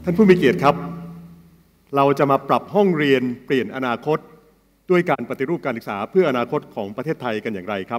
ท่านผู้มีเกียรติครับเราจะมาปรับห้องเรียนเปลี่ยนอนาคตด้วยการปฏิรูปการศึกษาเพื่ออนาคตของประเทศไทยกันอย่างไรครับ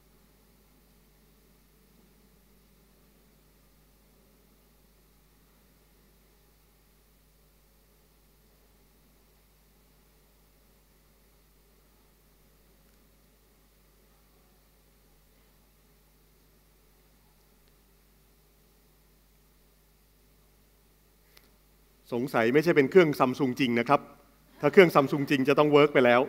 สงสัยไม่ใช่เป็นเครื่องซัมซุงจริงนะครับถ้าเครื่องซัมซุงจริงจะต้องเวิร์กไปแล้ว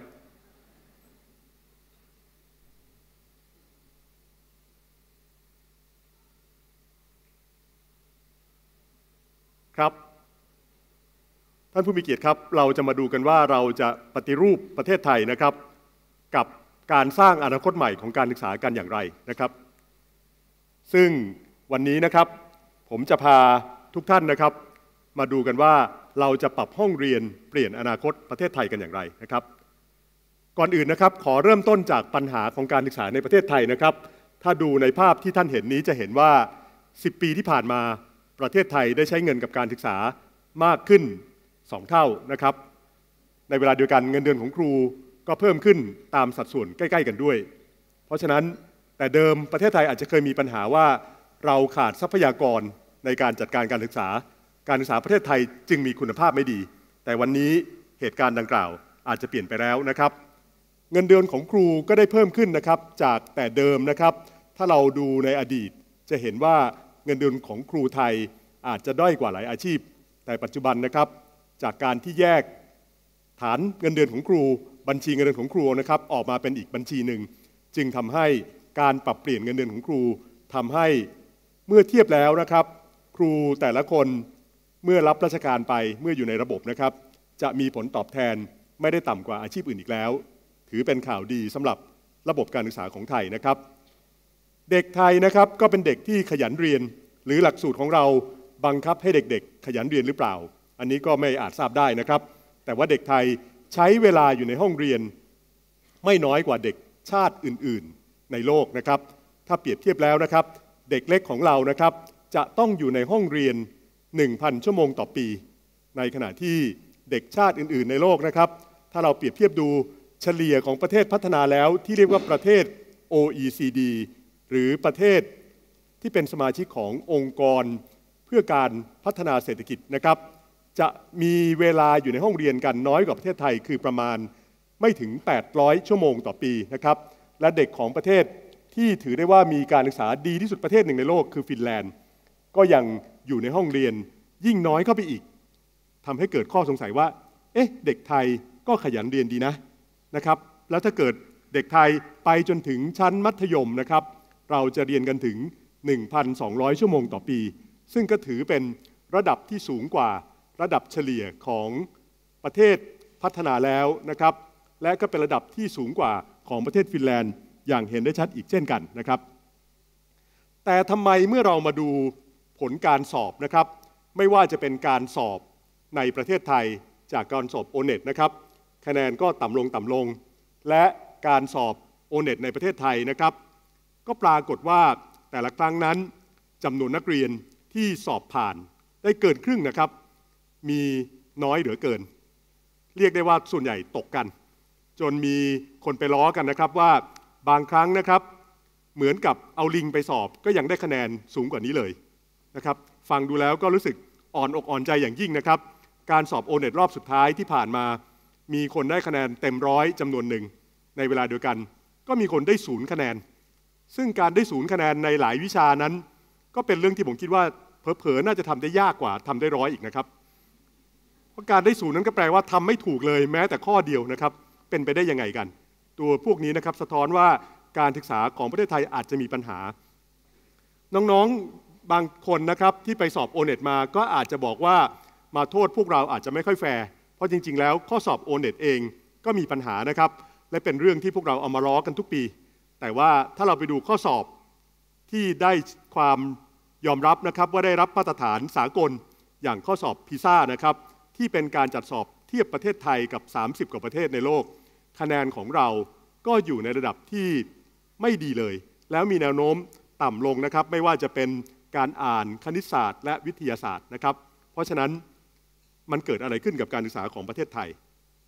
ครับท่านผู้มีเกียรติครับเราจะมาดูกันว่าเราจะปฏิรูปประเทศไทยนะครับกับการสร้างอนาคตใหม่ของการศึกษากันอย่างไรนะครับซึ่งวันนี้นะครับผมจะพาทุกท่านนะครับมาดูกันว่าเราจะปรับห้องเรียนเปลี่ยนอนาคตประเทศไทยกันอย่างไรนะครับก่อนอื่นนะครับขอเริ่มต้นจากปัญหาของการศึกษาในประเทศไทยนะครับถ้าดูในภาพที่ท่านเห็นนี้จะเห็นว่า10 ปีที่ผ่านมาประเทศไทยได้ใช้เงินกับการศึกษามากขึ้น2 เท่านะครับในเวลาเดียวกันเงินเดือนของครูก็เพิ่มขึ้นตามสัดส่วนใกล้ๆกันด้วยเพราะฉะนั้นแต่เดิมประเทศไทยอาจจะเคยมีปัญหาว่าเราขาดทรัพยากรในการจัดการการศึกษาประเทศไทยจึงมีคุณภาพไม่ดีแต่วันนี้เหตุการณ์ดังกล่าวอาจจะเปลี่ยนไปแล้วนะครับเงินเดือนของครูก็ได้เพิ่มขึ้นนะครับจากแต่เดิมนะครับถ้าเราดูในอดีตจะเห็นว่าเงินเดือนของครูไทยอาจจะด้อยกว่าหลายอาชีพแต่ปัจจุบันนะครับจากการที่แยกฐานเงินเดือนของครูบัญชีเงินเดือนของครูนะครับออกมาเป็นอีกบัญชีหนึ่งจึงทำให้การปรับเปลี่ยนเงินเดือนของครูทำให้เมื่อเทียบแล้วนะครับครูแต่ละคนเมื่อรับราชการไปเมื่ออยู่ในระบบนะครับจะมีผลตอบแทนไม่ได้ต่ำกว่าอาชีพอื่นอีกแล้วถือเป็นข่าวดีสำหรับระบบการศึกษาของไทยนะครับเด็กไทยนะครับก็เป็นเด็กที่ขยันเรียนหรือหลักสูตรของเราบังคับให้เด็กๆขยันเรียนหรือเปล่าอันนี้ก็ไม่อาจทราบได้นะครับแต่ว่าเด็กไทยใช้เวลาอยู่ในห้องเรียนไม่น้อยกว่าเด็กชาติอื่นๆในโลกนะครับถ้าเปรียบเทียบแล้วนะครับเด็กเล็กของเรานะครับจะต้องอยู่ในห้องเรียน 1,000 ชั่วโมงต่อปีในขณะที่เด็กชาติอื่นๆในโลกนะครับถ้าเราเปรียบเทียบดูเฉลี่ยของประเทศพัฒนาแล้วที่เรียกว่าประเทศ OECD หรือประเทศที่เป็นสมาชิกขององค์กรเพื่อการพัฒนาเศรษฐกิจนะครับจะมีเวลาอยู่ในห้องเรียนกันน้อยกว่าประเทศไทยคือประมาณไม่ถึง800ชั่วโมงต่อปีนะครับและเด็กของประเทศที่ถือได้ว่ามีการศึกษาดีที่สุดประเทศหนึ่งในโลกคือฟินแลนด์ก็ยังอยู่ในห้องเรียนยิ่งน้อยเข้าไปอีกทำให้เกิดข้อสงสัยว่าเด็กไทยก็ขยันเรียนดีนะครับแล้วถ้าเกิดเด็กไทยไปจนถึงชั้นมัธยมนะครับเราจะเรียนกันถึง 1,200 ชั่วโมงต่อปีซึ่งก็ถือเป็นระดับที่สูงกว่าระดับเฉลี่ยของประเทศพัฒนาแล้วนะครับและก็เป็นระดับที่สูงกว่าของประเทศฟินแลนด์อย่างเห็นได้ชัดอีกเช่นกันนะครับแต่ทำไมเมื่อเรามาดูผลการสอบนะครับไม่ว่าจะเป็นการสอบในประเทศไทยจากการสอบ O-NET นะครับคะแนนก็ต่ำลงและการสอบ O-NET ในประเทศไทยนะครับก็ปรากฏว่าแต่ละครั้งนั้นจำนวนนักเรียนที่สอบผ่านได้เกินครึ่งนะครับมีน้อยเหลือเกินเรียกได้ว่าส่วนใหญ่ตกกันจนมีคนไปล้อกันนะครับว่าบางครั้งนะครับเหมือนกับเอาลิงไปสอบก็ยังได้คะแนนสูงกว่านี้เลยนะครับฟังดูแล้วก็รู้สึกอ่อนอกอ่อนใจอย่างยิ่งนะครับการสอบ O-NET รอบสุดท้ายที่ผ่านมามีคนได้คะแนนเต็ม100จำนวนหนึ่งในเวลาเดียวกันก็มีคนได้0 คะแนนซึ่งการได้0 คะแนนในหลายวิชานั้นก็เป็นเรื่องที่ผมคิดว่าเผลอๆน่าจะทำได้ยากกว่าทำได้100อีกนะครับเพราะการได้0นั้นก็แปลว่าทำไม่ถูกเลยแม้แต่ข้อเดียวนะครับเป็นไปได้ยังไงกันตัวพวกนี้นะครับสะท้อนว่าการศึกษาของประเทศไทยอาจจะมีปัญหาน้องๆบางคนนะครับที่ไปสอบ O-NET มาก็อาจจะบอกว่ามาโทษพวกเราอาจจะไม่ค่อยแฟร์เพราะจริงๆแล้วข้อสอบ O-NET เองก็มีปัญหานะครับและเป็นเรื่องที่พวกเราเอามาล้อกันทุกปีแต่ว่าถ้าเราไปดูข้อสอบที่ได้ความยอมรับนะครับว่าได้รับมาตรฐานสากลอย่างข้อสอบพีซ่านะครับที่เป็นการจัดสอบเทียบประเทศไทยกับ30 กว่าประเทศในโลกคะแนนของเราก็อยู่ในระดับที่ไม่ดีเลยแล้วมีแนวโน้มต่ำลงนะครับไม่ว่าจะเป็นการอ่านคณิตศาสตร์และวิทยาศาสตร์นะครับเพราะฉะนั้นมันเกิดอะไรขึ้นกับการศึกษาของประเทศไทย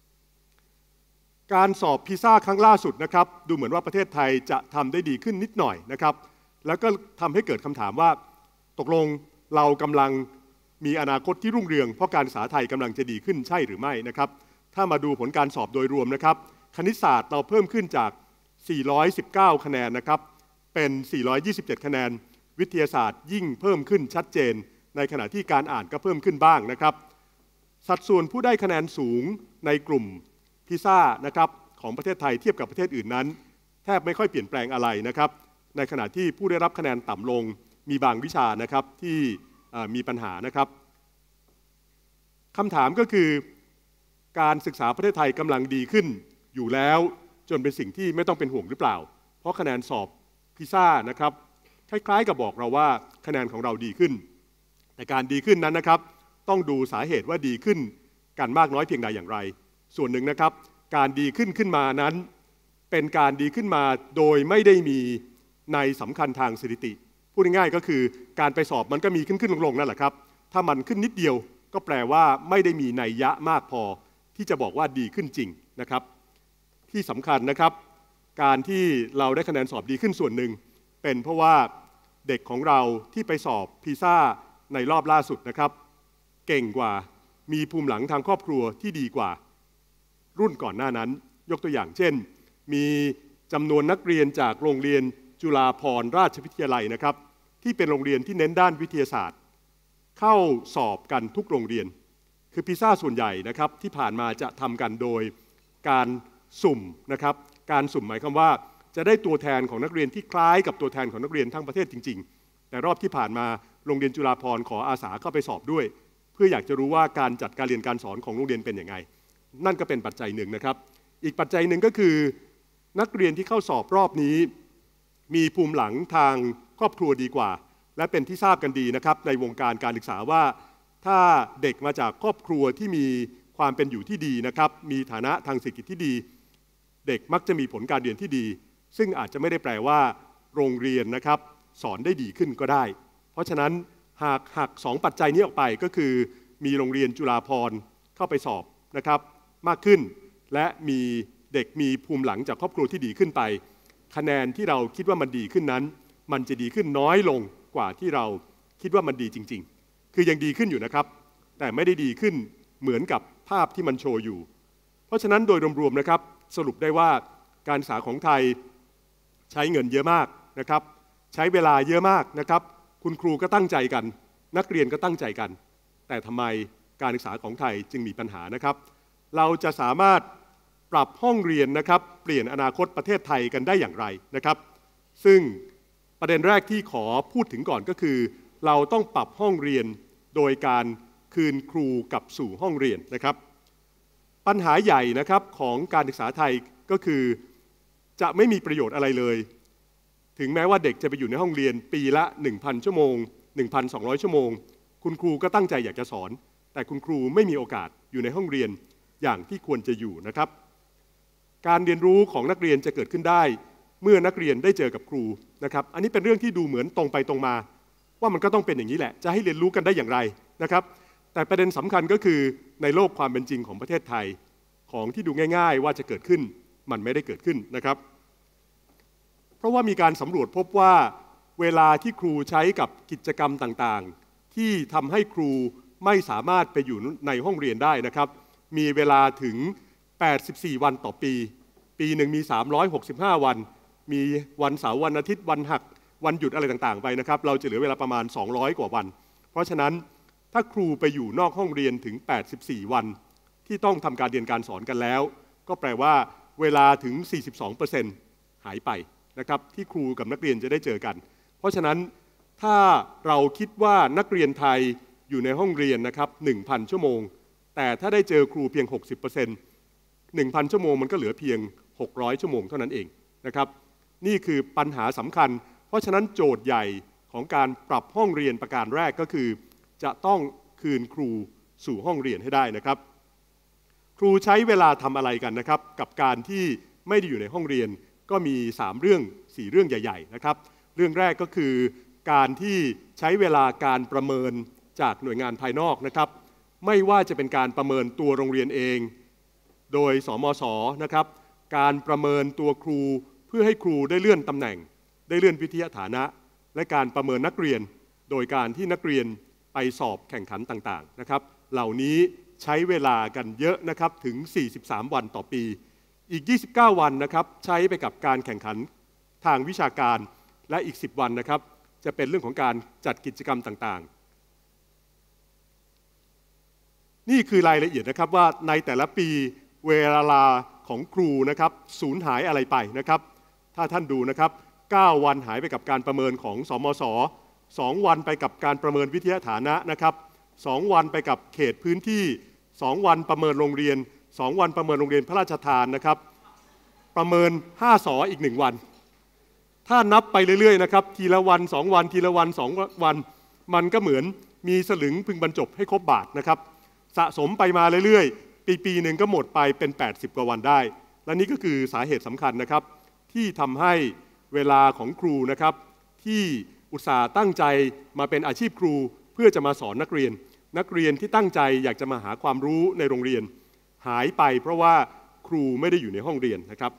การสอบพีซ่าครั้งล่าสุดนะครับดูเหมือนว่าประเทศไทยจะทำได้ดีขึ้นนิดหน่อยนะครับแล้วก็ทำให้เกิดคำถามว่าตกลงเรากำลังมีอนาคตที่รุ่งเรืองเพราะการศึกษาไทยกำลังจะดีขึ้นใช่หรือไม่นะครับถ้ามาดูผลการสอบโดยรวมนะครับคณิตศาสตร์เราเพิ่มขึ้นจาก419คะแนนนะครับเป็น427คะแนนวิทยาศาสตร์ยิ่งเพิ่มขึ้นชัดเจนในขณะที่การอ่านก็เพิ่มขึ้นบ้างนะครับสัดส่วนผู้ได้คะแนนสูงในกลุ่มพีซ่านะครับของประเทศไทยเทียบกับประเทศอื่นนั้นแทบไม่ค่อยเปลี่ยนแปลงอะไรนะครับในขณะที่ผู้ได้รับคะแนนต่ำลงมีบางวิชานะครับที่มีปัญหานะครับคำถามก็คือการศึกษาประเทศไทยกำลังดีขึ้นอยู่แล้วจนเป็นสิ่งที่ไม่ต้องเป็นห่วงหรือเปล่าเพราะคะแนนสอบพีซ่านะครับคล้ายๆกับบอกเราว่าคะแนนของเราดีขึ้นแต่การดีขึ้นนั้นนะครับต้องดูสาเหตุว่าดีขึ้นกันมากน้อยเพียงใดอย่างไรส่วนหนึ่งนะครับการดีขึ้นมานั้นเป็นการดีขึ้นมาโดยไม่ได้มีในสำคัญทางสถิติพูดง่ายๆก็คือการไปสอบมันก็มีขึ้นลงนั่นแหละครับถ้ามันขึ้นนิดเดียวก็แปลว่าไม่ได้มีนัยยะมากพอที่จะบอกว่าดีขึ้นจริงนะครับที่สำคัญนะครับการที่เราได้คะแนนสอบดีขึ้นส่วนหนึ่งเป็นเพราะว่าเด็กของเราที่ไปสอบพีซ่าในรอบล่าสุดนะครับเก่งกว่ามีภูมิหลังทางครอบครัวที่ดีกว่ารุ่นก่อนหน้านั้นยกตัวอย่างเช่นมีจำนวนนักเรียนจากโรงเรียนจุฬาภรณราชวิทยาลัยนะครับที่เป็นโรงเรียนที่เน้นด้านวิทยาศาสตร์เข้าสอบกันทุกโรงเรียนคือพีซ่าส่วนใหญ่นะครับที่ผ่านมาจะทำกันโดยการสุ่มนะครับการสุ่มหมายความว่าจะได้ตัวแทนของนักเรียนที่คล้ายกับตัวแทนของนักเรียนทั้งประเทศจริงๆแต่รอบที่ผ่านมาโรงเรียนจุฬาภรณ์ขออาสาเข้าไปสอบด้วยเพื่ออยากจะรู้ว่าการจัดการเรียนการสอนของโรงเรียนเป็นยังไงนั่นก็เป็นปัจจัยหนึ่งนะครับอีกปัจจัยหนึ่งก็คือนักเรียนที่เข้าสอบรอบนี้มีภูมิหลังทางครอบครัวดีกว่าและเป็นที่ทราบกันดีนะครับในวงการการศึกษาว่าถ้าเด็กมาจากครอบครัวที่มีความเป็นอยู่ที่ดีนะครับมีฐานะทางเศรษฐกิจที่ดีเด็กมักจะมีผลการเรียนที่ดีซึ่งอาจจะไม่ได้แปลว่าโรงเรียนนะครับสอนได้ดีขึ้นก็ได้เพราะฉะนั้นหากสองปัจจัยนี้ออกไปก็คือมีโรงเรียนจุฬาภรณ์เข้าไปสอบนะครับมากขึ้นและมีเด็กมีภูมิหลังจากครอบครัวที่ดีขึ้นไปคะแนนที่เราคิดว่ามันดีขึ้นนั้นมันจะดีขึ้นน้อยลงกว่าที่เราคิดว่ามันดีจริงๆคือยังดีขึ้นอยู่นะครับแต่ไม่ได้ดีขึ้นเหมือนกับภาพที่มันโชว์อยู่เพราะฉะนั้นโดยรวมๆนะครับสรุปได้ว่าการศึกษาของไทยใช้เงินเยอะมากนะครับใช้เวลาเยอะมากนะครับคุณครูก็ตั้งใจกันนักเรียนก็ตั้งใจกันแต่ทำไมการศึกษาของไทยจึงมีปัญหานะครับเราจะสามารถปรับห้องเรียนนะครับเปลี่ยนอนาคตประเทศไทยกันได้อย่างไรนะครับซึ่งประเด็นแรกที่ขอพูดถึงก่อนก็คือเราต้องปรับห้องเรียนโดยการคืนครูกลับสู่ห้องเรียนนะครับปัญหาใหญ่นะครับของการศึกษาไทยก็คือจะไม่มีประโยชน์อะไรเลยถึงแม้ว่าเด็กจะไปอยู่ในห้องเรียนปีละ 1,000 ชั่วโมง 1,200 ชั่วโมงคุณครูก็ตั้งใจอยากจะสอนแต่คุณครูไม่มีโอกาสอยู่ในห้องเรียนอย่างที่ควรจะอยู่นะครับการเรียนรู้ของนักเรียนจะเกิดขึ้นได้เมื่อนักเรียนได้เจอกับครูนะครับอันนี้เป็นเรื่องที่ดูเหมือนตรงไปตรงมาว่ามันก็ต้องเป็นอย่างนี้แหละจะให้เรียนรู้กันได้อย่างไรนะครับแต่ประเด็นสำคัญก็คือในโลกความเป็นจริงของประเทศไทยของที่ดูง่ายๆว่าจะเกิดขึ้นมันไม่ได้เกิดขึ้นนะครับเพราะว่ามีการสำรวจพบว่าเวลาที่ครูใช้กับกิจกรรมต่างๆที่ทำให้ครูไม่สามารถไปอยู่ในห้องเรียนได้นะครับมีเวลาถึง84วันต่อปีปีหนึ่งมี365วันมีวันเสาร์วันอาทิตย์วันหักวันหยุดอะไรต่างๆไปนะครับเราจะเหลือเวลาประมาณ200กว่าวันเพราะฉะนั้นถ้าครูไปอยู่นอกห้องเรียนถึง84วันที่ต้องทำการเรียนการสอนกันแล้วก็แปลว่าเวลาถึง 42% หายไปนะครับที่ครูกับนักเรียนจะได้เจอกันเพราะฉะนั้นถ้าเราคิดว่านักเรียนไทยอยู่ในห้องเรียนนะครับ 1,000 ชั่วโมงแต่ถ้าได้เจอครูเพียง 60% 1,000 ชั่วโมงมันก็เหลือเพียง600ชั่วโมงเท่านั้นเองนะครับนี่คือปัญหาสำคัญเพราะฉะนั้นโจทย์ใหญ่ของการปรับห้องเรียนประการแรกก็คือจะต้องคืนครูสู่ห้องเรียนให้ได้นะครับครูใช้เวลาทำอะไรกันนะครับกับการที่ไม่ได้อยู่ในห้องเรียนก็มี3เรื่อง4เรื่องใหญ่ๆนะครับเรื่องแรกก็คือการที่ใช้เวลาการประเมินจากหน่วยงานภายนอกนะครับไม่ว่าจะเป็นการประเมินตัวโรงเรียนเองโดยสมศ.นะครับการประเมินตัวครูเพื่อให้ครูได้เลื่อนตำแหน่งได้เลื่อนวิทยาฐานะและการประเมินนักเรียนโดยการที่นักเรียนไปสอบแข่งขันต่างๆนะครับเหล่านี้ใช้เวลากันเยอะนะครับถึง43วันต่อปีอีก29วันนะครับใช้ไปกับการแข่งขันทางวิชาการและอีก10วันนะครับจะเป็นเรื่องของการจัดกิจกรรมต่างๆนี่คือรายละเอียดนะครับว่าในแต่ละปีเวลาของครูนะครับสูญหายอะไรไปนะครับถ้าท่านดูนะครับ9วันหายไปกับการประเมินของสมศ2วันไปกับการประเมินวิทยาฐานะนะครับ2วันไปกับเขตพื้นที่2วันประเมินโรงเรียน2วันประเมินโรงเรียนพระราชทานนะครับประเมิน5 สออีก1วันถ้านับไปเรื่อยๆนะครับทีละวัน2วันทีละวัน2วันมันก็เหมือนมีสลึงพึงบรรจบให้ครบบาทนะครับสะสมไปมาเรื่อยๆปีหนึ่งก็หมดไปเป็น80กว่าวันได้และนี่ก็คือสาเหตุสำคัญนะครับที่ทำให้เวลาของครูนะครับที่อุตส่าห์ตั้งใจมาเป็นอาชีพครูเพื่อจะมาสอนนักเรียนที่ตั้งใจอยากจะมาหาความรู้ในโรงเรียนหายไปเพราะว่าครูไม่ได้อยู่ในห้องเรียนนะครับ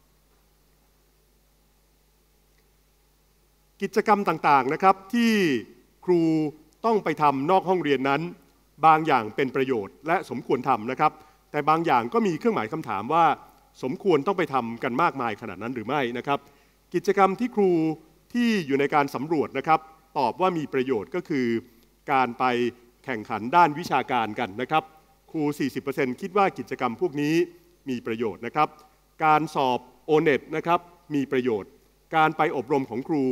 กิจกรรมต่างๆนะครับที่ครูต้องไปทำนอกห้องเรียนนั้นบางอย่างเป็นประโยชน์และสมควรทำนะครับแต่บางอย่างก็มีเครื่องหมายคำถามว่าสมควรต้องไปทำกันมากมายขนาดนั้นหรือไม่นะครับกิจกรรมที่ครูที่อยู่ในการสำรวจนะครับตอบว่ามีประโยชน์ก็คือการไปแข่งขันด้านวิชาการกันนะครับครู 40% คิดว่ากิจกรรมพวกนี้มีประโยชน์นะครับการสอบ O-NET นะครับมีประโยชน์การไปอบรมของครู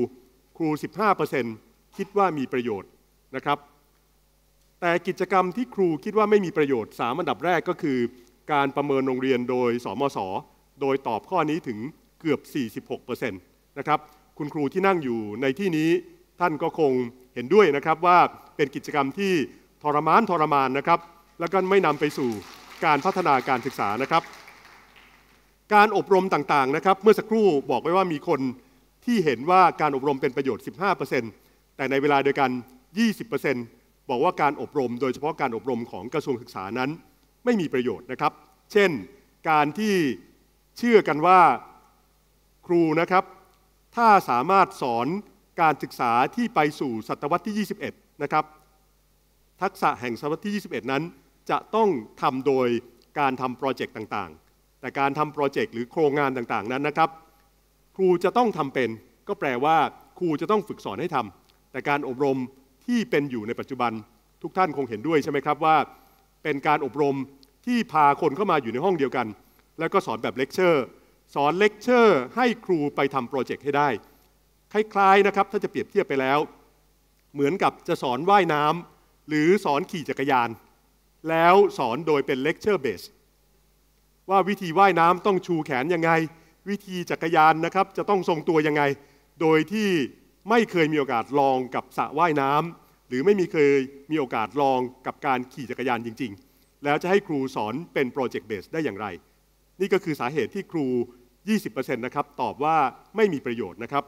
15% คิดว่ามีประโยชน์นะครับแต่กิจกรรมที่ครูคิดว่าไม่มีประโยชน์3อันดับแรกก็คือการประเมินโรงเรียนโดยสมศ.โดยตอบข้อนี้ถึงเกือบ 46% นะครับคุณครูที่นั่งอยู่ในที่นี้ท่านก็คงเห็นด้วยนะครับว่าเป็นกิจกรรมที่ทรมานนะครับแล้วก็ไม่นำไปสู่การพัฒนาการศึกษานะครับการอบรมต่างๆนะครับเมื่อสักครู่บอกไว้ว่ามีคนที่เห็นว่าการอบรมเป็นประโยชน์ 15% แต่ในเวลาเดียวกัน 20% บอกว่าการอบรมโดยเฉพาะการอบรมของกระทรวงศึกษานั้นไม่มีประโยชน์นะครับเช่นการที่เชื่อกันว่าครูนะครับถ้าสามารถสอนการศึกษาที่ไปสู่ศตวรรษที่ 21 นะครับทักษะแห่งศตวรรษที่ 21 นั้นจะต้องทำโดยการทำโปรเจกต์ต่างๆแต่การทำโปรเจกต์หรือโครงงานต่างๆนั้นนะครับครูจะต้องทำเป็นก็แปลว่าครูจะต้องฝึกสอนให้ทำแต่การอบรมที่เป็นอยู่ในปัจจุบันทุกท่านคงเห็นด้วยใช่ไหมครับว่าเป็นการอบรมที่พาคนเข้ามาอยู่ในห้องเดียวกันแล้วก็สอนแบบเลคเชอร์สอนเลคเชอร์ให้ครูไปทำโปรเจกต์ให้ได้คล้ายๆนะครับถ้าจะเปรียบเทียบไปแล้วเหมือนกับจะสอนว่ายน้ำหรือสอนขี่จักรยานแล้วสอนโดยเป็นเลคเชอร์เบสว่าวิธีว่ายน้ำต้องชูแขนยังไงวิธีจักรยานนะครับจะต้องทรงตัวยังไงโดยที่ไม่เคยมีโอกาสลองกับสระว่ายน้ำหรือไม่เคยมีโอกาสลองกับการขี่จักรยานจริงๆแล้วจะให้ครูสอนเป็นโปรเจกต์เบสได้อย่างไรนี่ก็คือสาเหตุที่ครู 20% นะครับตอบว่าไม่มีประโยชน์นะครับ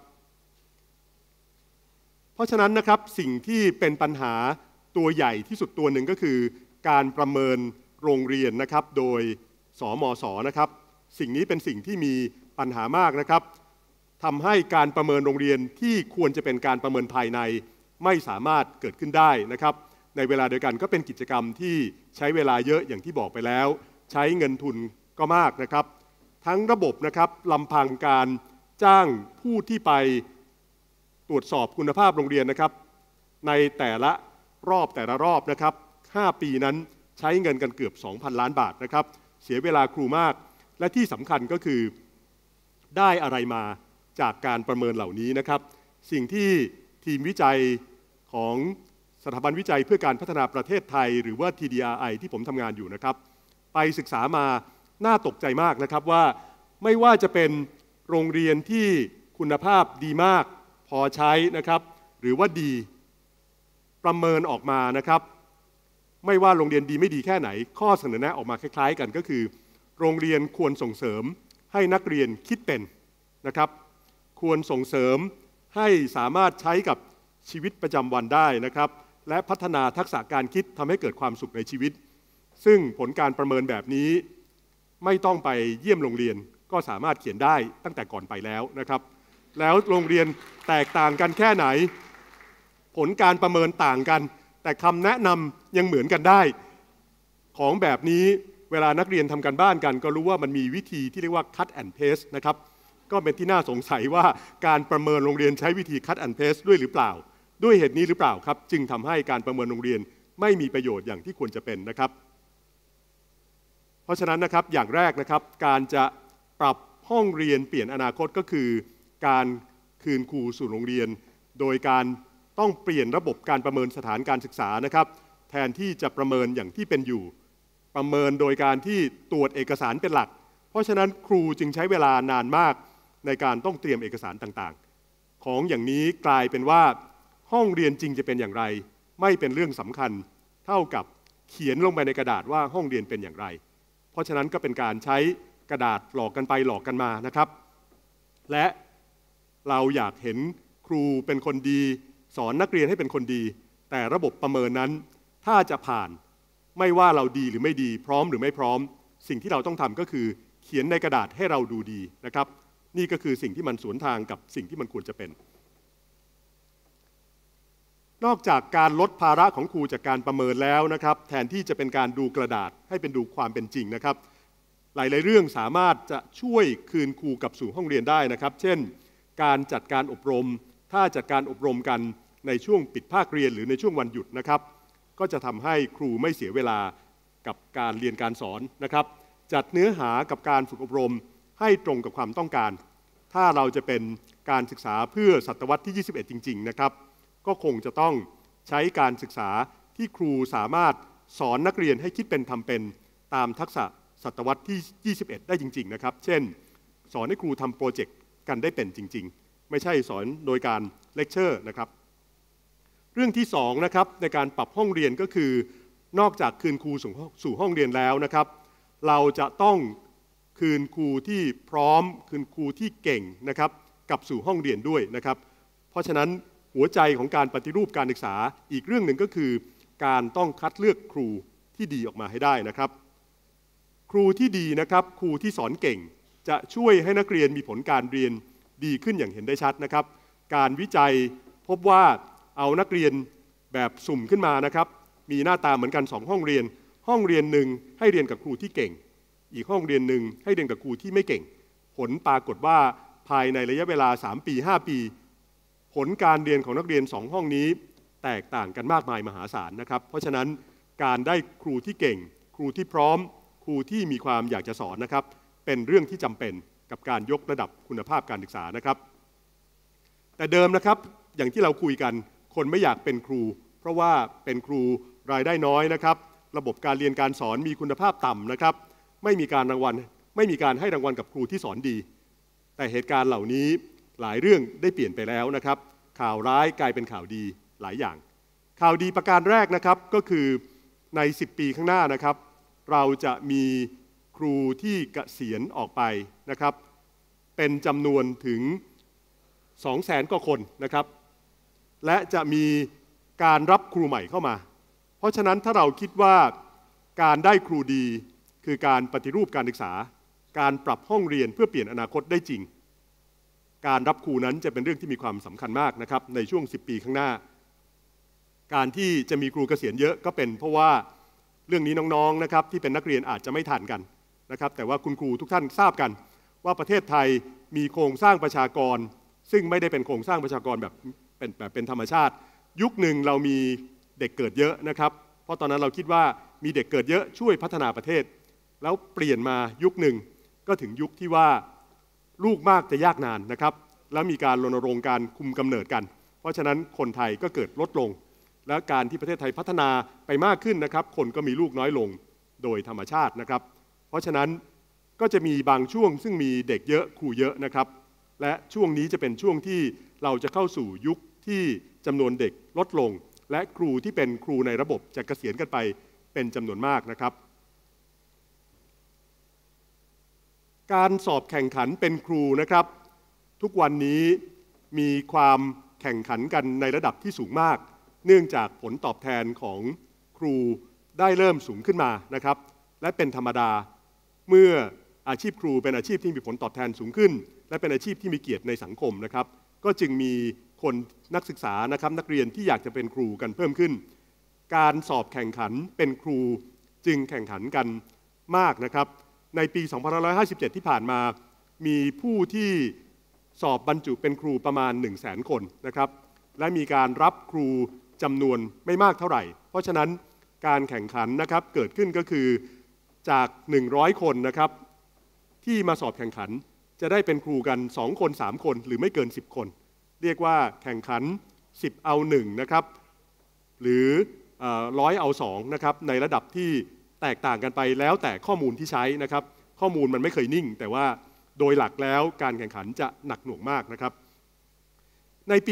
เพราะฉะนั้นนะครับสิ่งที่เป็นปัญหาตัวใหญ่ที่สุดตัวหนึ่งก็คือการประเมินโรงเรียนนะครับโดยสมศ.นะครับสิ่งนี้เป็นสิ่งที่มีปัญหามากนะครับทำให้การประเมินโรงเรียนที่ควรจะเป็นการประเมินภายในไม่สามารถเกิดขึ้นได้นะครับในเวลาเดียวกันก็เป็นกิจกรรมที่ใช้เวลาเยอะอย่างที่บอกไปแล้วใช้เงินทุนก็มากนะครับทั้งระบบนะครับลำพังการจ้างผู้ที่ไปตรวจสอบคุณภาพโรงเรียนนะครับในแต่ละรอบนะครับ5 ปีนั้นใช้เงินกันเกือบ 2,000 ล้านบาทนะครับเสียเวลาครูมากและที่สำคัญก็คือได้อะไรมาจากการประเมินเหล่านี้นะครับสิ่งที่ทีมวิจัยของสถาบันวิจัยเพื่อการพัฒนาประเทศไทยหรือว่า TDRI ที่ผมทำงานอยู่นะครับไปศึกษามาน่าตกใจมากนะครับว่าไม่ว่าจะเป็นโรงเรียนที่คุณภาพดีมากพอใช้นะครับหรือว่าดีประเมินออกมานะครับไม่ว่าโรงเรียนดีไม่ดีแค่ไหนข้อเสนอแนะออกมาคล้ายๆกันก็คือโรงเรียนควรส่งเสริมให้นักเรียนคิดเป็นนะครับควรส่งเสริมให้สามารถใช้กับชีวิตประจำวันได้นะครับและพัฒนาทักษะการคิดทำให้เกิดความสุขในชีวิตซึ่งผลการประเมินแบบนี้ไม่ต้องไปเยี่ยมโรงเรียนก็สามารถเขียนได้ตั้งแต่ก่อนไปแล้วนะครับแล้วโรงเรียนแตกต่างกันแค่ไหนผลการประเมินต่างกันแต่คำแนะนำยังเหมือนกันได้ของแบบนี้เวลานักเรียนทำการบ้านกันก็รู้ว่ามันมีวิธีที่เรียกว่า cut and paste นะครับก็เป็นที่น่าสงสัยว่าการประเมินโรงเรียนใช้วิธี cut and paste ด้วยหรือเปล่าด้วยเหตุนี้หรือเปล่าครับจึงทำให้การประเมินโรงเรียนไม่มีประโยชน์อย่างที่ควรจะเป็นนะครับเพราะฉะนั้นนะครับอย่างแรกนะครับการจะปรับห้องเรียนเปลี่ยนอนาคตก็คือการคืนครูสู่โรงเรียนโดยการต้องเปลี่ยนระบบการประเมินสถานการศึกษานะครับแทนที่จะประเมินอย่างที่เป็นอยู่ประเมินโดยการที่ตรวจเอกสารเป็นหลักเพราะฉะนั้นครูจึงใช้เวลานานมากในการต้องเตรียมเอกสารต่างๆของอย่างนี้กลายเป็นว่าห้องเรียนจริงจะเป็นอย่างไรไม่เป็นเรื่องสำคัญเท่ากับเขียนลงไปในกระดาษว่าห้องเรียนเป็นอย่างไรเพราะฉะนั้นก็เป็นการใช้กระดาษหลอกกันไปหลอกกันมานะครับและเราอยากเห็นครูเป็นคนดีสอนนักเรียนให้เป็นคนดีแต่ระบบประเมินนั้นถ้าจะผ่านไม่ว่าเราดีหรือไม่ดีพร้อมหรือไม่พร้อมสิ่งที่เราต้องทำก็คือเขียนในกระดาษให้เราดูดีนะครับนี่ก็คือสิ่งที่มันสวนทางกับสิ่งที่มันควรจะเป็นนอกจากการลดภาระของครูจากการประเมินแล้วนะครับแทนที่จะเป็นการดูกระดาษให้เป็นดูความเป็นจริงนะครับหลายๆเรื่องสามารถจะช่วยคืนครูกลับสู่ห้องเรียนได้นะครับเช่นการจัดการอบรมถ้าจัดการอบรมกันในช่วงปิดภาคเรียนหรือในช่วงวันหยุดนะครับก็จะทำให้ครูไม่เสียเวลากับการเรียนการสอนนะครับจัดเนื้อหากับการฝึกอบรมให้ตรงกับความต้องการถ้าเราจะเป็นการศึกษาเพื่อศตวรรษที่ 21 จริงๆนะครับก็คงจะต้องใช้การศึกษาที่ครูสามารถสอนนักเรียนให้คิดเป็นทำเป็นตามทักษะศตวรรษที่ 21 ได้จริงๆนะครับเช่นสอนให้ครูทำโปรเจกต์กันได้เป็นจริงๆไม่ใช่สอนโดยการเลคเชอร์นะครับเรื่องที่2นะครับในการปรับห้องเรียนก็คือนอกจากคืนครูสู่ห้องเรียนแล้วนะครับเราจะต้องคืนครูที่พร้อมคืนครูที่เก่งนะครับกลับสู่ห้องเรียนด้วยนะครับเพราะฉะนั้นหัวใจของการปฏิรูปการศึกษาอีกเรื่องหนึ่งก็คือการต้องคัดเลือกครูที่ดีออกมาให้ได้นะครับครูที่ดีนะครับครูที่สอนเก่งจะช่วยให้นักเรียนมีผลการเรียนดีขึ้นอย่างเห็นได้ชัดนะครับการวิจัยพบว่าเอานักเรียนแบบสุ่มขึ้นมานะครับมีหน้าตาเหมือนกัน2ห้องเรียนห้องเรียนหนึ่งให้เรียนกับครูที่เก่งอีกห้องเรียนหนึ่งให้เรียนกับครูที่ไม่เก่งผลปรากฏว่าภายในระยะเวลา3 ปี 5 ปีผลการเรียนของนักเรียน2ห้องนี้แตกต่างกันมากมายมหาศาลนะครับเพราะฉะนั้นการได้ครูที่เก่งครูที่พร้อมครูที่มีความอยากจะสอนนะครับเป็นเรื่องที่จำเป็นกับการยกระดับคุณภาพการศึกษานะครับแต่เดิมนะครับอย่างที่เราคุยกันคนไม่อยากเป็นครูเพราะว่าเป็นครูรายได้น้อยนะครับระบบการเรียนการสอนมีคุณภาพต่ำนะครับไม่มีการให้รางวัลกับครูที่สอนดีแต่เหตุการณ์เหล่านี้หลายเรื่องได้เปลี่ยนไปแล้วนะครับข่าวร้ายกลายเป็นข่าวดีหลายอย่างข่าวดีประการแรกนะครับก็คือใน10 ปีข้างหน้านะครับเราจะมีครูที่เกษียณออกไปนะครับเป็นจำนวนถึง 200,000 กว่าคนนะครับและจะมีการรับครูใหม่เข้ามาเพราะฉะนั้นถ้าเราคิดว่าการได้ครูดีคือการปฏิรูปการศึกษาการปรับห้องเรียนเพื่อเปลี่ยนอนาคตได้จริงการรับครูนั้นจะเป็นเรื่องที่มีความสำคัญมากนะครับในช่วง10 ปีข้างหน้าการที่จะมีครูเกษียณเยอะก็เป็นเพราะว่าเรื่องนี้น้องๆนะครับที่เป็นนักเรียนอาจจะไม่ทันกันนะครับแต่ว่าคุณครูทุกท่านทราบกันว่าประเทศไทยมีโครงสร้างประชากรซึ่งไม่ได้เป็นโครงสร้างประชากรแบบเป็นธรรมชาติยุคหนึ่งเรามีเด็กเกิดเยอะนะครับเพราะตอนนั้นเราคิดว่ามีเด็กเกิดเยอะช่วยพัฒนาประเทศแล้วเปลี่ยนมายุคหนึ่งก็ถึงยุคที่ว่าลูกมากจะยากนานนะครับแล้วมีการรณรงค์การคุมกำเนิดกันเพราะฉะนั้นคนไทยก็เกิดลดลงและการที่ประเทศไทยพัฒนาไปมากขึ้นนะครับคนก็มีลูกน้อยลงโดยธรรมชาตินะครับเพราะฉะนั้นก็จะมีบางช่วงซึ่งมีเด็กเยอะครูเยอะนะครับและช่วงนี้จะเป็นช่วงที่เราจะเข้าสู่ยุคที่จำนวนเด็กลดลงและครูที่เป็นครูในระบบจะเกษียณกันไปเป็นจำนวนมากนะครับการสอบแข่งขันเป็นครูนะครับทุกวันนี้มีความแข่งขันกันในระดับที่สูงมากเนื่องจากผลตอบแทนของครูได้เริ่มสูงขึ้นมานะครับและเป็นธรรมดาเมื่ออาชีพครูเป็นอาชีพที่มีผลตอบแทนสูงขึ้นและเป็นอาชีพที่มีเกียรติในสังคมนะครับก็จึงมีคนนักศึกษานะครับนักเรียนที่อยากจะเป็นครูกันเพิ่มขึ้นการสอบแข่งขันเป็นครูจึงแข่งขันกันมากนะครับในปี 2557 ที่ผ่านมามีผู้ที่สอบบรรจุเป็นครูประมาณ 100,000 คนนะครับและมีการรับครูจำนวนไม่มากเท่าไหร่เพราะฉะนั้นการแข่งขันนะครับเกิดขึ้นก็คือจาก100 คนนะครับที่มาสอบแข่งขันจะได้เป็นครูกัน2 คน 3 คนหรือไม่เกิน10 คนเรียกว่าแข่งขัน10 เอา 1นะครับหรือ100 เอา 2นะครับในระดับที่แตกต่างกันไปแล้วแต่ข้อมูลที่ใช้นะครับข้อมูลมันไม่เคยนิ่งแต่ว่าโดยหลักแล้วการแข่งขันจะหนักหน่วงมากนะครับในปี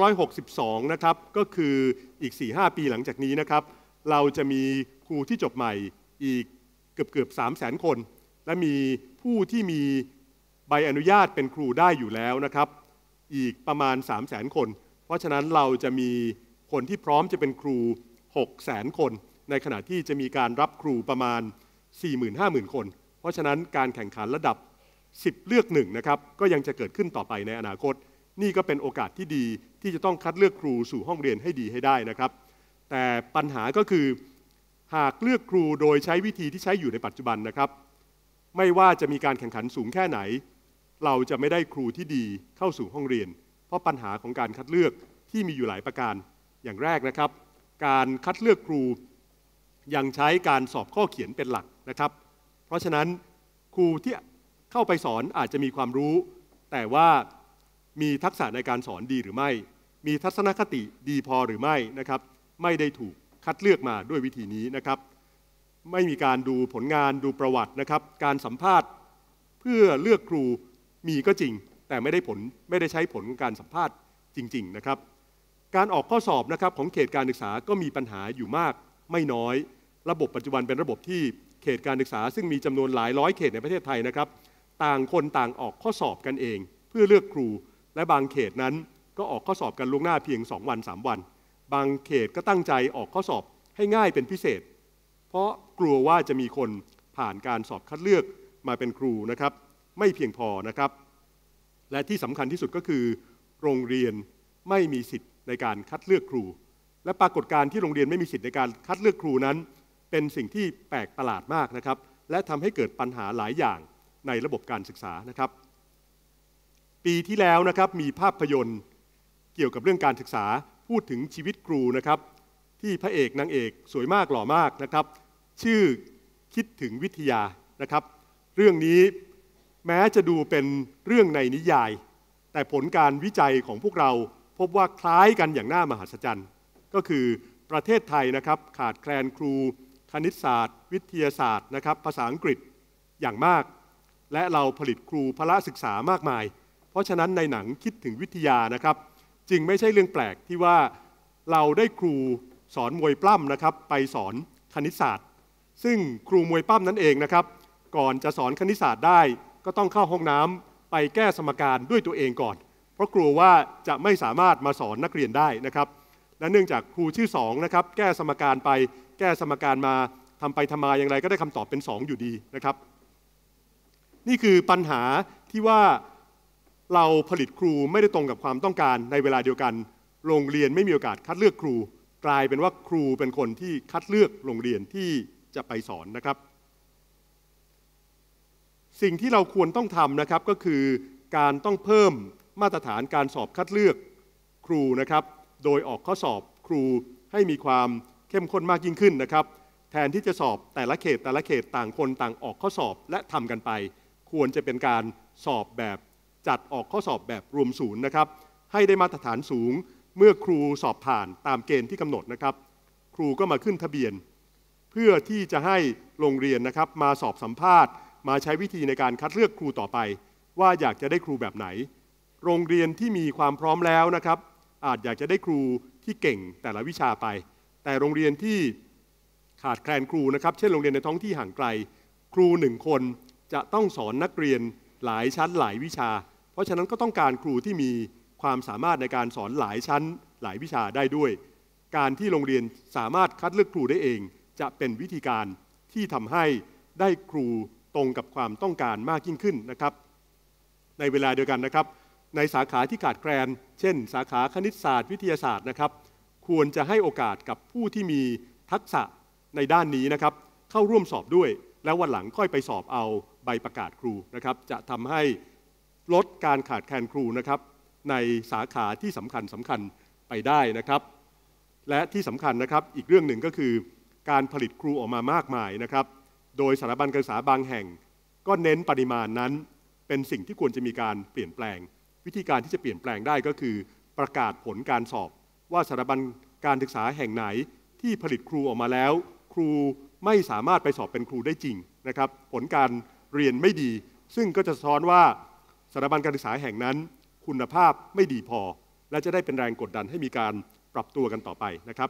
2562 นะครับก็คืออีก 4-5 ปีหลังจากนี้นะครับเราจะมีครูที่จบใหม่อีกเกือบ 300,000 คนและมีผู้ที่มีใบอนุญาตเป็นครูได้อยู่แล้วนะครับอีกประมาณ 300,000 คนเพราะฉะนั้นเราจะมีคนที่พร้อมจะเป็นครู 600,000 คนในขณะที่จะมีการรับครูประมาณ 40,000-50,000 คนเพราะฉะนั้นการแข่งขันระดับ10 เลือก 1นะครับก็ยังจะเกิดขึ้นต่อไปในอนาคตนี่ก็เป็นโอกาสที่ดีที่จะต้องคัดเลือกครูสู่ห้องเรียนให้ดีให้ได้นะครับแต่ปัญหาก็คือหากเลือกครูโดยใช้วิธีที่ใช้อยู่ในปัจจุบันนะครับไม่ว่าจะมีการแข่งขันสูงแค่ไหนเราจะไม่ได้ครูที่ดีเข้าสู่ห้องเรียนเพราะปัญหาของการคัดเลือกที่มีอยู่หลายประการอย่างแรกนะครับการคัดเลือกครูยังใช้การสอบข้อเขียนเป็นหลักนะครับเพราะฉะนั้นครูที่เข้าไปสอนอาจจะมีความรู้แต่ว่ามีทักษะในการสอนดีหรือไม่มีทัศนคติดีพอหรือไม่นะครับไม่ได้ถูกคัดเลือกมาด้วยวิธีนี้นะครับไม่มีการดูผลงานดูประวัตินะครับการสัมภาษณ์เพื่อเลือกครูมีก็จริงแต่ไม่ได้ใช้ผลของการสัมภาษณ์จริงๆนะครับการออกข้อสอบนะครับของเขตการศึกษาก็มีปัญหาอยู่มากไม่น้อยระบบปัจจุบันเป็นระบบที่เขตการศึกษาซึ่งมีจำนวนหลายร้อยเขตในประเทศไทยนะครับต่างคนต่างออกข้อสอบกันเองเพื่อเลือกครูและบางเขตนั้นก็ออกข้อสอบกันล่วงหน้าเพียง2 วัน 3 วันบางเขตก็ตั้งใจออกข้อสอบให้ง่ายเป็นพิเศษเพราะกลัวว่าจะมีคนผ่านการสอบคัดเลือกมาเป็นครูนะครับไม่เพียงพอนะครับและที่สำคัญที่สุดก็คือโรงเรียนไม่มีสิทธิ์ในการคัดเลือกครูและปรากฏการณ์ที่โรงเรียนไม่มีสิทธิ์ในการคัดเลือกครูนั้นเป็นสิ่งที่แปลกประหลาดมากนะครับและทำให้เกิดปัญหาหลายอย่างในระบบการศึกษานะครับปีที่แล้วนะครับมีภาพยนตร์เกี่ยวกับเรื่องการศึกษาพูดถึงชีวิตครูนะครับที่พระเอกนางเอกสวยมากหล่อมากนะครับชื่อคิดถึงวิทยานะครับเรื่องนี้แม้จะดูเป็นเรื่องในนิยายแต่ผลการวิจัยของพวกเราพบว่าคล้ายกันอย่างน่ามหัศจรรย์ก็คือประเทศไทยนะครับขาดแคลนครูคณิตศาสตร์วิทยาศาสตร์นะครับภาษาอังกฤษอย่างมากและเราผลิตครูพละศึกษามากมายเพราะฉะนั้นในหนังคิดถึงวิทยานะครับจึงไม่ใช่เรื่องแปลกที่ว่าเราได้ครูสอนมวยปล้ำนะครับไปสอนคณิตศาสตร์ซึ่งครูมวยปล้ำนั้นเองนะครับก่อนจะสอนคณิตศาสตร์ได้ก็ต้องเข้าห้องน้ำไปแก้สมการด้วยตัวเองก่อนเพราะกลัวว่าจะไม่สามารถมาสอนนักเรียนได้นะครับและเนื่องจากครูชื่อ2นะครับแก้สมการไปแก้สมการมาทำไปทำมาอย่างไรก็ได้คำตอบเป็น2อยู่ดีนะครับนี่คือปัญหาที่ว่าเราผลิตครูไม่ได้ตรงกับความต้องการในเวลาเดียวกันโรงเรียนไม่มีโอกาสคัดเลือกครูกลายเป็นว่าครูเป็นคนที่คัดเลือกโรงเรียนที่จะไปสอนนะครับสิ่งที่เราควรต้องทำนะครับก็คือการต้องเพิ่มมาตรฐานการสอบคัดเลือกครูนะครับโดยออกข้อสอบครูให้มีความเข้มข้นมากยิ่งขึ้นนะครับแทนที่จะสอบแต่ละเขตต่างคนต่างออกข้อสอบและทำกันไปควรจะเป็นการสอบแบบจัดออกข้อสอบแบบรวมศูนย์นะครับให้ได้มาตรฐานสูงเมื่อครูสอบผ่านตามเกณฑ์ที่กำหนดนะครับครูก็มาขึ้นทะเบียนเพื่อที่จะให้โรงเรียนนะครับมาสอบสัมภาษณ์มาใช้วิธีในการคัดเลือกครูต่อไปว่าอยากจะได้ครูแบบไหนโรงเรียนที่มีความพร้อมแล้วนะครับอาจอยากจะได้ครูที่เก่งแต่ละวิชาไปแต่โรงเรียนที่ขาดแคลนครูนะครับเช่นโรงเรียนในท้องที่ห่างไกลครู1 คนจะต้องสอนนักเรียนหลายชั้นหลายวิชาเพราะฉะนั้นก็ต้องการครูที่มีความสามารถในการสอนหลายชั้นหลายวิชาได้ด้วยการที่โรงเรียนสามารถคัดเลือกครูได้เองจะเป็นวิธีการที่ทำให้ได้ครูตรงกับความต้องการมากยิ่งขึ้นนะครับในเวลาเดียวกันนะครับในสาขาที่ขาดแคลนเช่นสาขาคณิตศาสตร์วิทยาศาสตร์นะครับควรจะให้โอกาสกับผู้ที่มีทักษะในด้านนี้นะครับเข้าร่วมสอบด้วยแล้ววันหลังค่อยไปสอบเอาใบประกาศครูนะครับจะทำให้ลดการขาดแคลนครูนะครับในสาขาที่สำคัญไปได้นะครับและที่สำคัญนะครับอีกเรื่องหนึ่งก็คือการผลิตครูออกมามากมายนะครับโดยสถาบันการศึกษาบางแห่งก็เน้นปริมาณนั้นเป็นสิ่งที่ควรจะมีการเปลี่ยนแปลงวิธีการที่จะเปลี่ยนแปลงได้ก็คือประกาศผลการสอบว่าสถาบันการศึกษาแห่งไหนที่ผลิตครูออกมาแล้วครูไม่สามารถไปสอบเป็นครูได้จริงนะครับผลการเรียนไม่ดีซึ่งก็จะสะท้อนว่าสถาบันการศึกษาแห่งนั้นคุณภาพไม่ดีพอและจะได้เป็นแรงกดดันให้มีการปรับตัวกันต่อไปนะครับ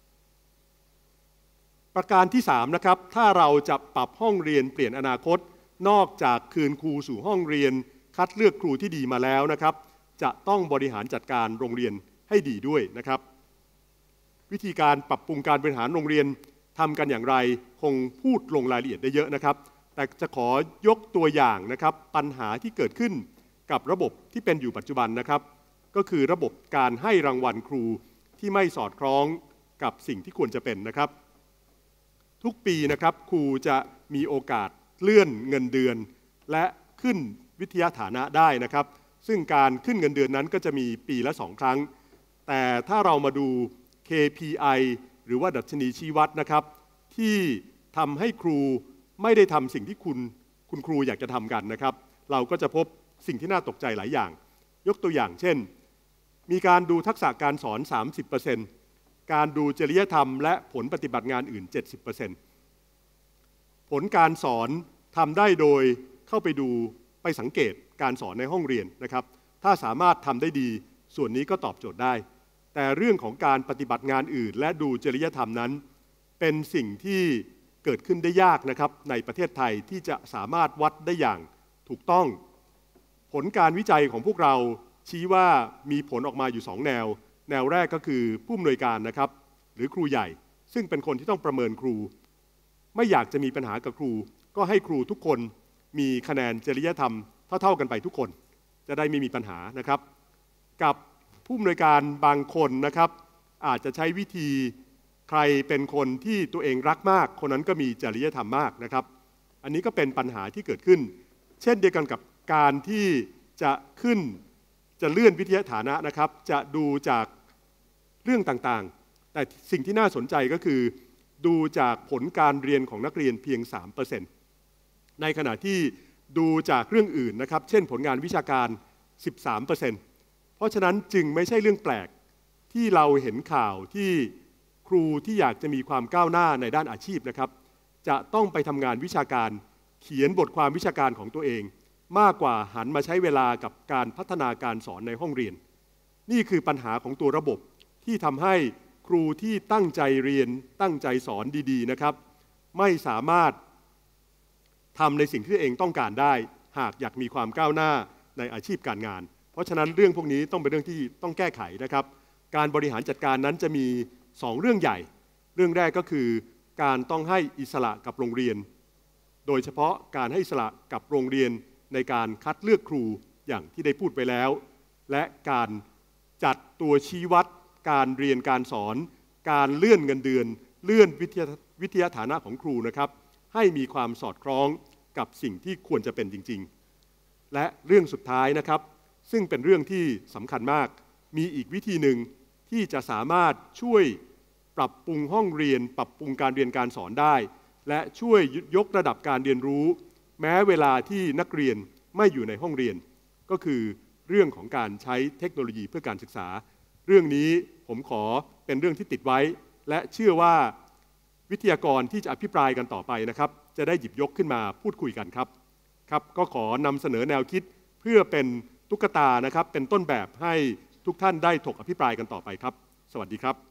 ประการที่3นะครับถ้าเราจะปรับห้องเรียนเปลี่ยนอนาคตนอกจากคืนครูสู่ห้องเรียนคัดเลือกครูที่ดีมาแล้วนะครับจะต้องบริหารจัดการโรงเรียนให้ดีด้วยนะครับวิธีการปรับปรุงการบริหารโรงเรียนทำกันอย่างไรคงพูดลงรายละเอียดได้เยอะนะครับแต่จะขอยกตัวอย่างนะครับปัญหาที่เกิดขึ้นกับระบบที่เป็นอยู่ปัจจุบันนะครับก็คือระบบการให้รางวัลครูที่ไม่สอดคล้องกับสิ่งที่ควรจะเป็นนะครับทุกปีนะครับครูจะมีโอกาสเลื่อนเงินเดือนและขึ้นวิทยาฐานะได้นะครับซึ่งการขึ้นเงินเดือนนั้นก็จะมีปีละ2 ครั้งแต่ถ้าเรามาดู KPI หรือว่าดัชนีชี้วัดนะครับที่ทำให้ครูไม่ได้ทำสิ่งที่คุณครูอยากจะทำกันนะครับเราก็จะพบสิ่งที่น่าตกใจหลายอย่างยกตัวอย่างเช่นมีการดูทักษะการสอน 30%การดูจริยธรรมและผลปฏิบัติงานอื่น 70%ผลการสอนทำได้โดยเข้าไปดูไปสังเกตการสอนในห้องเรียนนะครับถ้าสามารถทำได้ดีส่วนนี้ก็ตอบโจทย์ได้แต่เรื่องของการปฏิบัติงานอื่นและดูจริยธรรมนั้นเป็นสิ่งที่เกิดขึ้นได้ยากนะครับในประเทศไทยที่จะสามารถวัดได้อย่างถูกต้องผลการวิจัยของพวกเราชี้ว่ามีผลออกมาอยู่2 แนวแนวแรกก็คือผู้อำนวยการนะครับหรือครูใหญ่ซึ่งเป็นคนที่ต้องประเมินครูไม่อยากจะมีปัญหากับครูก็ให้ครูทุกคนมีคะแนนจริยธรรมเท่ากันไปทุกคนจะได้ไม่มีปัญหานะครับกับผู้อำนวยการบางคนนะครับอาจจะใช้วิธีใครเป็นคนที่ตัวเองรักมากคนนั้นก็มีจริยธรรมมากนะครับอันนี้ก็เป็นปัญหาที่เกิดขึ้นเช่นเดียวกันกับการที่จะเลื่อนวิทยาฐานะนะครับจะดูจากเรื่องต่างๆแต่สิ่งที่น่าสนใจก็คือดูจากผลการเรียนของนักเรียนเพียง 3% ในขณะที่ดูจากเรื่องอื่นนะครับเช่นผลงานวิชาการ 13%เพราะฉะนั้นจึงไม่ใช่เรื่องแปลกที่เราเห็นข่าวที่ครูที่อยากจะมีความก้าวหน้าในด้านอาชีพนะครับจะต้องไปทำงานวิชาการเขียนบทความวิชาการของตัวเองมากกว่าหันมาใช้เวลากับการพัฒนาการสอนในห้องเรียนนี่คือปัญหาของตัวระบบที่ทำให้ครูที่ตั้งใจเรียนตั้งใจสอนดีๆนะครับไม่สามารถทำในสิ่งที่ตัวเองต้องการได้หากอยากมีความก้าวหน้าในอาชีพการงานเพราะฉะนั้นเรื่องพวกนี้ต้องเป็นเรื่องที่ต้องแก้ไขนะครับการบริหารจัดการนั้นจะมี2 เรื่องใหญ่เรื่องแรกก็คือการต้องให้อิสระกับโรงเรียนโดยเฉพาะการให้อิสระกับโรงเรียนในการคัดเลือกครูอย่างที่ได้พูดไปแล้วและการจัดตัวชี้วัดการเรียนการสอนการเลื่อนเงินเดือนเลื่อนวิทยาฐานะของครูนะครับให้มีความสอดคล้องกับสิ่งที่ควรจะเป็นจริงๆและเรื่องสุดท้ายนะครับซึ่งเป็นเรื่องที่สำคัญมากมีอีกวิธีหนึ่งที่จะสามารถช่วยปรับปรุงห้องเรียนปรับปรุงการเรียนการสอนได้และช่วยยกระดับการเรียนรู้แม้เวลาที่นักเรียนไม่อยู่ในห้องเรียนก็คือเรื่องของการใช้เทคโนโลยีเพื่อการศึกษาเรื่องนี้ผมขอเป็นเรื่องที่ติดไว้และเชื่อว่าวิทยากรที่จะอภิปรายกันต่อไปนะครับจะได้หยิบยกขึ้นมาพูดคุยกันครับก็ขอนำเสนอแนวคิดเพื่อเป็นตุ๊กตานะครับเป็นต้นแบบให้ทุกท่านได้ถกอภิปรายกันต่อไปครับสวัสดีครับ